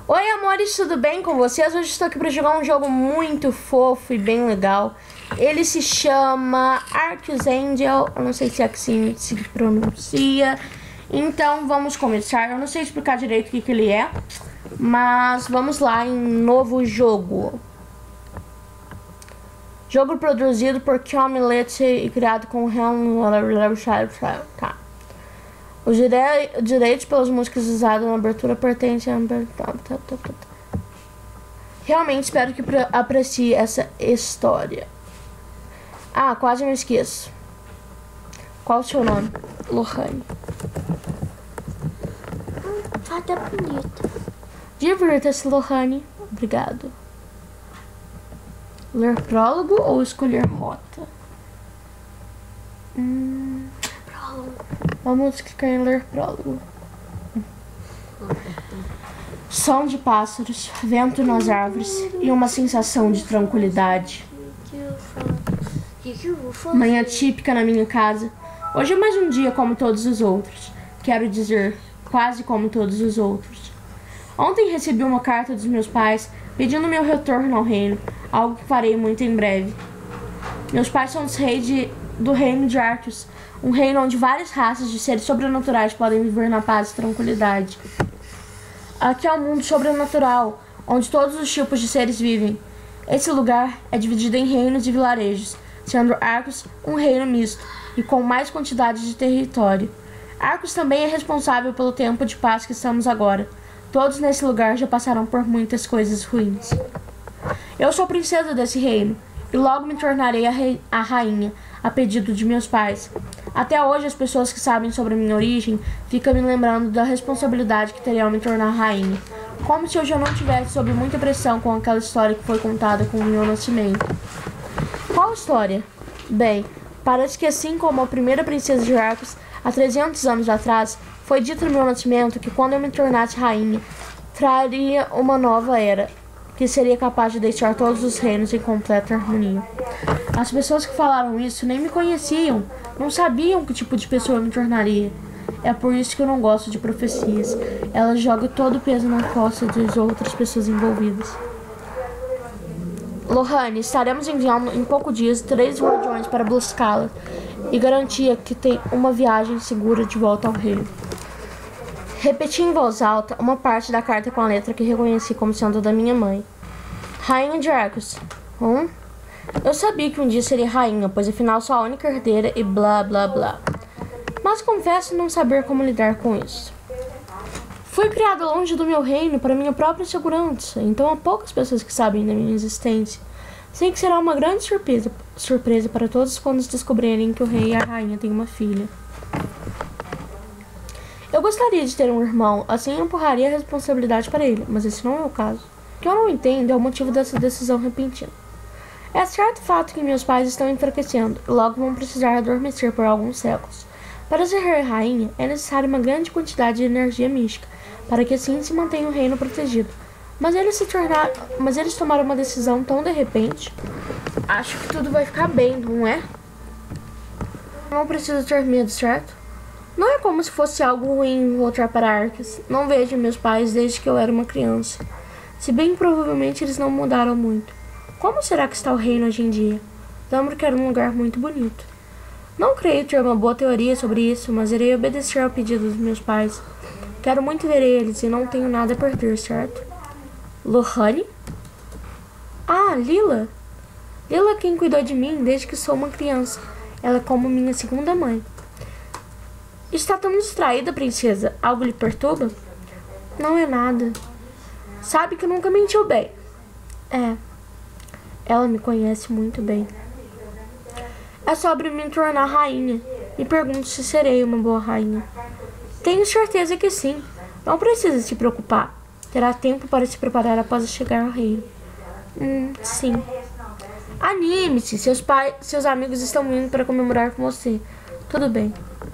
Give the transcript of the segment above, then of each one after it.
Oi amores, tudo bem com vocês? Hoje estou aqui para jogar um jogo muito fofo e bem legal. Ele se chama Arceus Angel, eu não sei se é assim se pronuncia. Então vamos começar, eu não sei explicar direito o que ele é, mas vamos lá em novo jogo. Jogo produzido por Kyomi e criado com tá. Os direitos pelas músicas usadas na abertura pertencem a... Realmente espero que aprecie essa história. Ah, quase me esqueço. Qual o seu nome? Lohane. Fada bonita. Divirta-se, Lohane. Obrigado. Ler prólogo ou escolher rota? Prólogo. Vamos clicar em ler prólogo. Som de pássaros, vento nas árvores e uma sensação de tranquilidade. Manhã típica na minha casa. Hoje é mais um dia como todos os outros. Quero dizer, quase como todos os outros. Ontem recebi uma carta dos meus pais pedindo meu retorno ao reino, algo que farei muito em breve. Meus pais são os reis do reino de Arceus, um reino onde várias raças de seres sobrenaturais podem viver na paz e tranquilidade. Aqui é um mundo sobrenatural, onde todos os tipos de seres vivem. Esse lugar é dividido em reinos e vilarejos, sendo Arceus um reino misto e com mais quantidade de território. Arceus também é responsável pelo tempo de paz que estamos agora. Todos nesse lugar já passaram por muitas coisas ruins. Eu sou princesa desse reino e logo me tornarei a rainha, a pedido de meus pais. Até hoje as pessoas que sabem sobre a minha origem ficam me lembrando da responsabilidade que teria ao me tornar rainha, como se eu já não tivesse sob muita pressão com aquela história que foi contada com o meu nascimento. Qual história? Bem, parece que assim como a primeira princesa de Arceus, há 300 anos atrás, foi dito no meu nascimento que quando eu me tornasse rainha, traria uma nova era, que seria capaz de deixar todos os reinos em completa harmonia. As pessoas que falaram isso nem me conheciam, não sabiam que tipo de pessoa eu me tornaria. É por isso que eu não gosto de profecias. Elas jogam todo o peso na costa das outras pessoas envolvidas. Lohane, estaremos enviando em poucos dias 3 guardiões para buscá-la e garantir que tem uma viagem segura de volta ao reino. Repeti em voz alta uma parte da carta com a letra que reconheci como sendo da minha mãe. Rainha de Arceus. Eu sabia que um dia seria rainha, pois afinal sou a única herdeira e blá blá blá. Mas confesso não saber como lidar com isso. Fui criada longe do meu reino para minha própria segurança, então há poucas pessoas que sabem da minha existência. Sei que será uma grande surpresa para todos quando descobrirem que o rei e a rainha têm uma filha. Eu gostaria de ter um irmão, assim eu empurraria a responsabilidade para ele, mas esse não é o caso. O que eu não entendo é o motivo dessa decisão repentina. É certo fato que meus pais estão enfraquecendo e logo vão precisar adormecer por alguns séculos. Para ser rei e rainha, é necessária uma grande quantidade de energia mística, para que assim se mantenha o reino protegido. Mas eles tomaram uma decisão tão de repente. Acho que tudo vai ficar bem, não é? Não preciso ter medo, certo? Não é como se fosse algo ruim voltar para Arceus. Não vejo meus pais desde que eu era uma criança. Se bem provavelmente eles não mudaram muito. Como será que está o reino hoje em dia? Lembro que era um lugar muito bonito. Não creio ter uma boa teoria sobre isso, mas irei obedecer ao pedido dos meus pais. Quero muito ver eles e não tenho nada a perder, certo? Lohane? Ah, Lila! Lila é quem cuidou de mim desde que sou uma criança. Ela é como minha segunda mãe. Está tão distraída, princesa? Algo lhe perturba? Não é nada. Sabe que nunca mentiu bem. É. Ela me conhece muito bem. É sobre me tornar rainha. Me pergunto se serei uma boa rainha. Tenho certeza que sim. Não precisa se preocupar. Terá tempo para se preparar após chegar ao reino. Sim. Anime-se. Seus amigos estão vindo para comemorar com você. Tudo bem.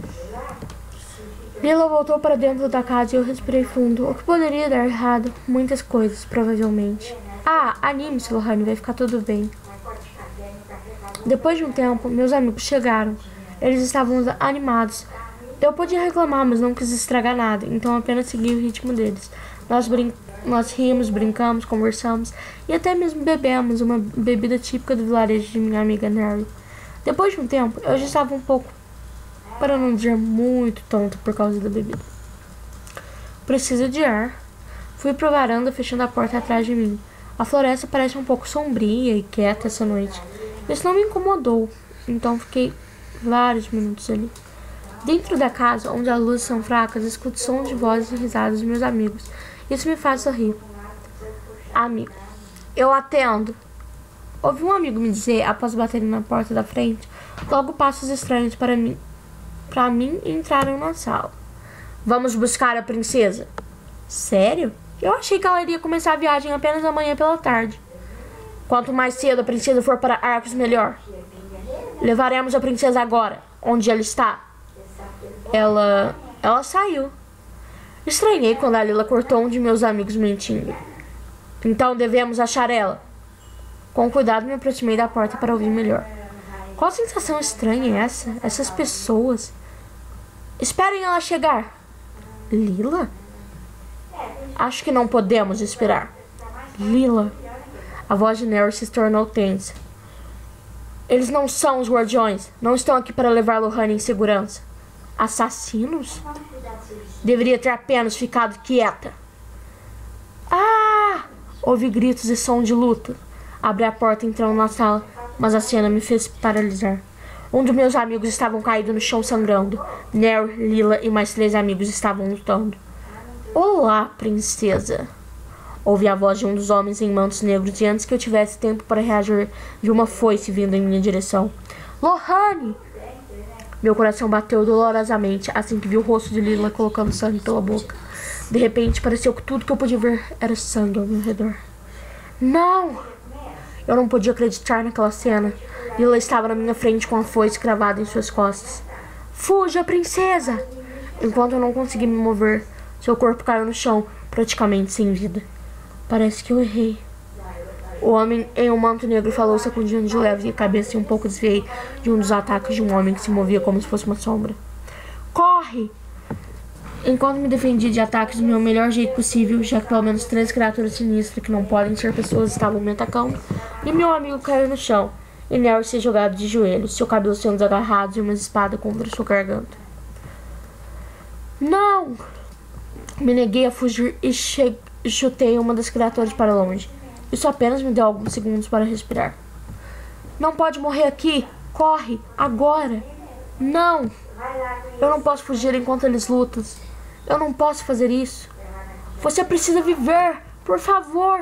Lila voltou para dentro da casa e eu respirei fundo. O que poderia dar errado? Muitas coisas, provavelmente. Ah, anime-se, Lohane. Vai ficar tudo bem. Depois de um tempo, meus amigos chegaram. Eles estavam animados. Eu podia reclamar, mas não quis estragar nada, então apenas segui o ritmo deles. Nós rimos, brincamos, conversamos e até mesmo bebemos uma bebida típica do vilarejo de minha amiga Neri. Depois de um tempo, eu já estava um pouco, para não dizer muito tonta por causa da bebida. Preciso de ar. Fui pra varanda fechando a porta atrás de mim. A floresta parece um pouco sombria e quieta essa noite. Isso não me incomodou, então fiquei vários minutos ali. Dentro da casa, onde as luzes são fracas, escuto sons de vozes e risadas dos meus amigos. Isso me faz sorrir. Amigo. Eu atendo. Ouvi um amigo me dizer, após baterem na porta da frente, logo passos estranhos para mim entraram na sala. Vamos buscar a princesa. Sério? Eu achei que ela iria começar a viagem apenas amanhã pela tarde. Quanto mais cedo a princesa for para Arcos, melhor. Levaremos a princesa agora. Onde ela está? Ela saiu. Estranhei quando a Lila cortou um de meus amigos mentindo. Então devemos achar ela. Com cuidado me aproximei da porta para ouvir melhor. Qual sensação estranha é essa? Essas pessoas. Esperem ela chegar. Lila? Acho que não podemos esperar. Lila. A voz de Neri se tornou tensa. Eles não são os guardiões. Não estão aqui para levar Lohane em segurança. Assassinos? Deveria ter apenas ficado quieta. Ah! Ouvi gritos e som de luta. Abri a porta entrando na sala, mas a cena me fez paralisar. Um dos meus amigos estavam caídos no chão sangrando. Neri, Lila e mais 3 amigos estavam lutando. Olá, princesa. Ouvi a voz de um dos homens em mantos negros e antes que eu tivesse tempo para reagir, vi uma foice vindo em minha direção. Lohane! Meu coração bateu dolorosamente assim que vi o rosto de Lila colocando sangue pela boca. De repente, pareceu que tudo que eu podia ver era sangue ao meu redor. Não! Eu não podia acreditar naquela cena. Lila estava na minha frente com a foice cravada em suas costas. Fuja, princesa! Enquanto eu não consegui me mover, seu corpo caiu no chão, praticamente sem vida. Parece que eu errei. O homem em um manto negro falou sacudindo de leve a cabeça e um pouco desviei de um dos ataques de um homem que se movia como se fosse uma sombra. Corre! Enquanto me defendi de ataques do meu melhor jeito possível, já que pelo menos 3 criaturas sinistras que não podem ser pessoas estavam me atacando, e meu amigo caiu no chão, e Neri se jogado de joelhos, seu cabelo sendo agarrado e uma espada contra sua garganta. Não! Me neguei a fugir e chutei uma das criaturas para longe. Isso apenas me deu alguns segundos para respirar. Não pode morrer aqui! Corre! Agora! Não! Eu não posso fugir enquanto eles lutam. Eu não posso fazer isso. Você precisa viver! Por favor!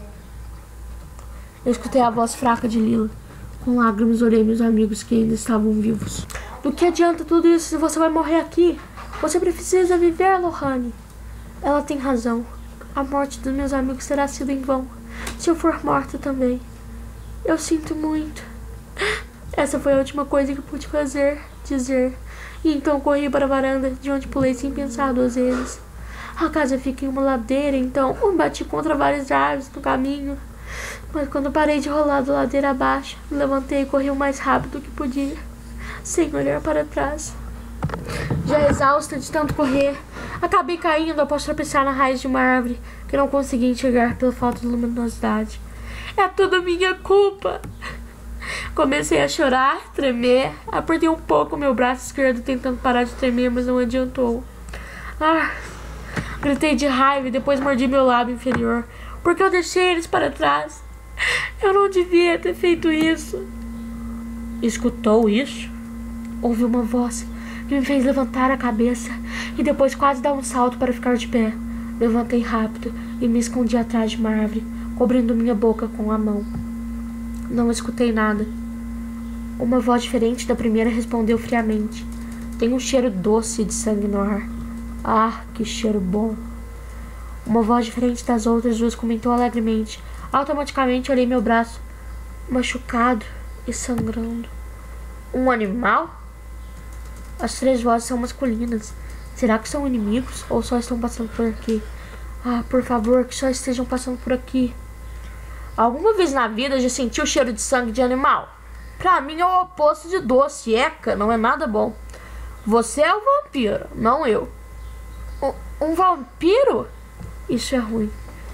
Eu escutei a voz fraca de Lila. Com lágrimas olhei meus amigos que ainda estavam vivos. Do que adianta tudo isso se você vai morrer aqui? Você precisa viver, Lohane. Ela tem razão. A morte dos meus amigos terá sido em vão. Se eu for morta também. Eu sinto muito. Essa foi a última coisa que pude dizer. E então corri para a varanda, de onde pulei sem pensar 2 vezes. A casa fica em uma ladeira, então bati contra várias árvores no caminho. Mas quando parei de rolar da ladeira abaixo, me levantei e corri o mais rápido que podia, sem olhar para trás. Já exausta de tanto correr, acabei caindo após tropeçar na raiz de uma árvore que não conseguia enxergar pela falta de luminosidade. É tudo minha culpa! Comecei a chorar, tremer, apertei um pouco meu braço esquerdo tentando parar de tremer, mas não adiantou. Gritei de raiva e depois mordi meu lábio inferior, porque eu deixei eles para trás. Eu não devia ter feito isso. Escutou isso? Ouvi uma voz que me fez levantar a cabeça e depois quase dar um salto para ficar de pé. Levantei rápido e me escondi atrás de uma árvore, cobrindo minha boca com a mão. Não escutei nada. Uma voz diferente da primeira respondeu friamente. Tem um cheiro doce de sangue no ar. Ah, que cheiro bom. Uma voz diferente das outras 2 comentou alegremente. Automaticamente olhei meu braço, machucado e sangrando. Um animal? As 3 vozes são masculinas. Será que são inimigos ou só estão passando por aqui? Ah, por favor, que só estejam passando por aqui. Alguma vez na vida já sentiu o cheiro de sangue de animal? Pra mim é o oposto de doce, eca, não é nada bom. Você é o vampiro, não eu. Um vampiro? Isso é ruim.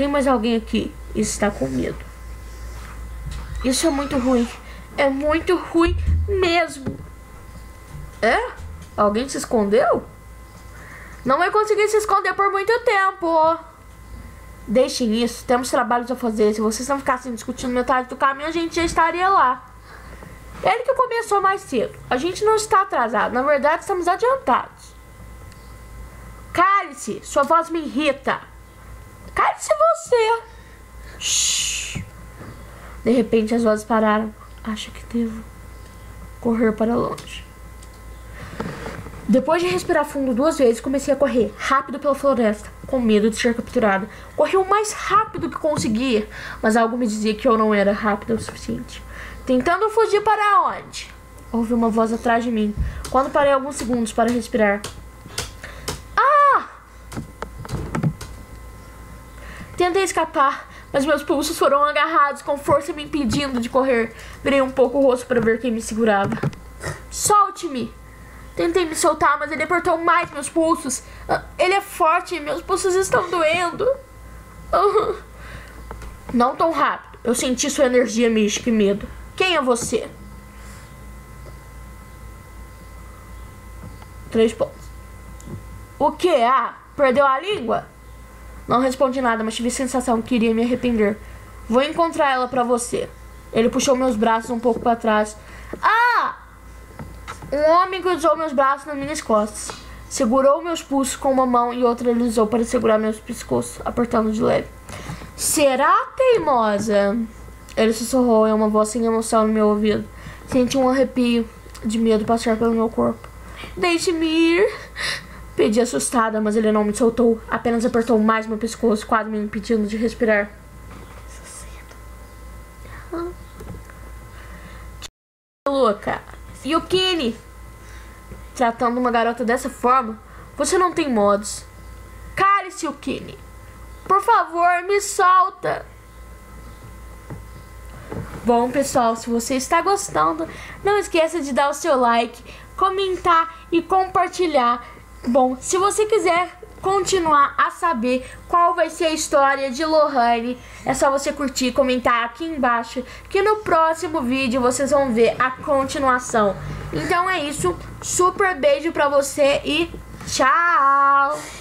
Tem mais alguém aqui e está com medo. Isso é muito ruim. É muito ruim mesmo. É? Alguém se escondeu? Não vai conseguir se esconder por muito tempo. Deixem isso. Temos trabalhos a fazer. Se vocês não ficassem discutindo metade do caminho, a gente já estaria lá. Ele que começou mais cedo. A gente não está atrasado. Na verdade, estamos adiantados. Cale-se. Sua voz me irrita. Cale-se você. Shhh. De repente, as vozes pararam. Acho que devo correr para longe. Depois de respirar fundo 2 vezes, comecei a correr rápido pela floresta, com medo de ser capturada. Corri o mais rápido que conseguia, mas algo me dizia que eu não era rápida o suficiente. Tentando fugir para onde? Ouvi uma voz atrás de mim, quando parei alguns segundos para respirar. Ah! Tentei escapar, mas meus pulsos foram agarrados, com força me impedindo de correr. Virei um pouco o rosto para ver quem me segurava. Solte-me! Tentei me soltar, mas ele apertou mais meus pulsos. Ele é forte, meus pulsos estão doendo. Não tão rápido. Eu senti sua energia mística e medo. Quem é você? 3 pontos. O que? Ah, perdeu a língua? Não respondi nada, mas tive a sensação que iria me arrepender. Vou encontrar ela pra você. Ele puxou meus braços um pouco pra trás. Ah! Um homem cruzou meus braços nas minhas costas. Segurou meus pulsos com uma mão e outra ele usou para segurar meus pescoços, apertando de leve. Será, teimosa? Ele sussurrou em uma voz sem emoção no meu ouvido. Senti um arrepio de medo passar pelo meu corpo. Deixe-me ir. Pedi assustada, mas ele não me soltou. Apenas apertou mais meu pescoço, quase me impedindo de respirar. Louca. Yukini, tratando uma garota dessa forma, você não tem modos. Cale-se, Yukini. Por favor, me solta. Bom, pessoal, se você está gostando, não esqueça de dar o seu like, comentar e compartilhar. Bom, se você quiser continuar a saber qual vai ser a história de Lohane, é só você curtir e comentar aqui embaixo, que no próximo vídeo vocês vão ver a continuação. Então é isso, super beijo pra você e tchau!